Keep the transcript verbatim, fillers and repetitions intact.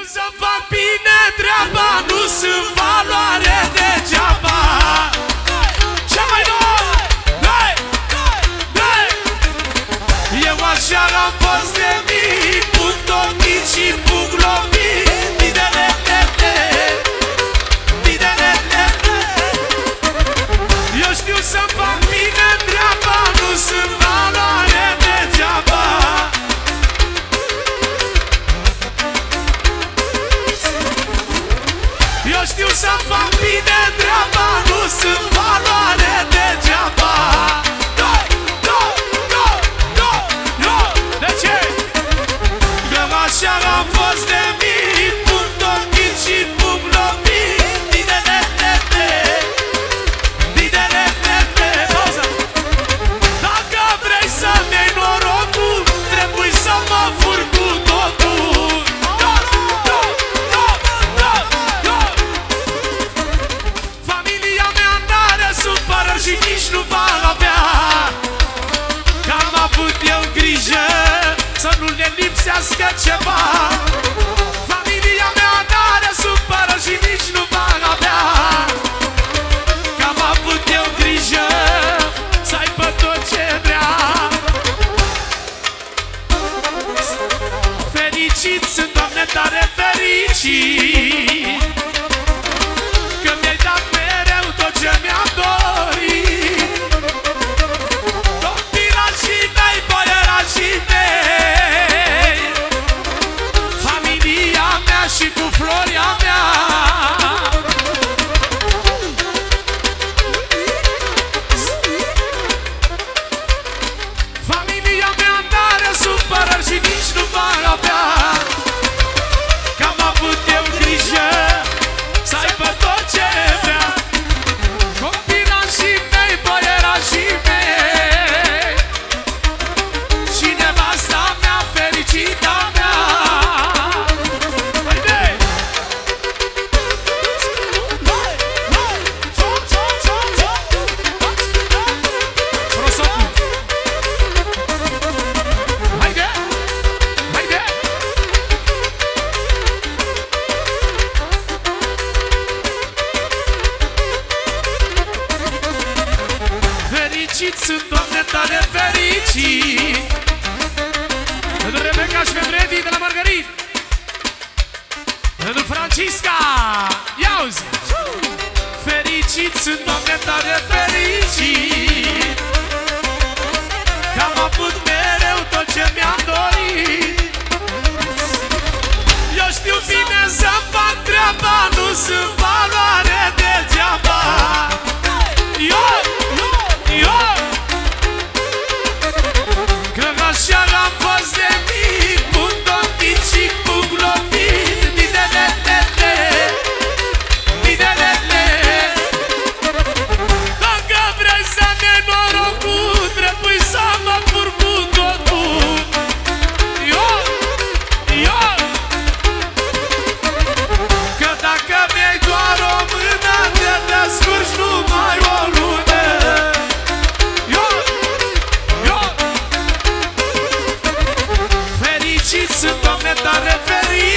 să fac bine treaba, nu sunt valoare degeaba. Ce mai nou? Dai! Dai! Eu așa am fost de mic, pun ochii și pun lovit. Eu știu să-mi fac bine treaba, nu sunt valoare degeaba. Eu știu să-mi fac bine treaba, nu sunt valoare degeaba. Doi, doi, doi, doi, doi. De ce? Că așa am fost de mic, pun ochii și pun lovit. Dacă vrei să-mi iei norocul, trebuie să mă fur cu totul. Da, da, da, da, da. Familia mea n-are supărări și nici nu va avea, că am avut eu grijă să nu ne lipsească ceva. Familia mea n-are supărări și nici nu va avea, că am avut eu grijă să aibă tot ce vrea. Fericit sunt, Doamne, tare fericit, că mi-ai dat mereu tot ce mi-am dorit. Copilajii mei, boierașii mei, familia mea și cu Floria mea. Familia mea n-are supărări și nici nu va avea, că am avut eu grijă să aibă tot ce vrea. Copilașii mei, boierașii mei și nevasta mea, fericita mea. Haide! Prosopul! Haide! Haide! Fericit sunt, Doamne, tare fericit, pentru Rebecca și pentru Edi de la Margarit, pentru Francisca. Ia-uzi! Fericit sunt, Doamne, tare fericit, că am avut mereu tot ce mi-am dorit. Eu știu bine să-mi fac treaba, nu sunt valoare degeaba. Eu, eu, că așa am fost de mic, pun ochii și pun lovit. Didelelele, didelele. Dacă vrei să-mi iei norocul, trebuie să mă fur cu totul. Eu, eu, că dacă mi-ai doar o mână, te descurci numai o lună. Eu, eu, fericit sunt, Doamne, tare fericit,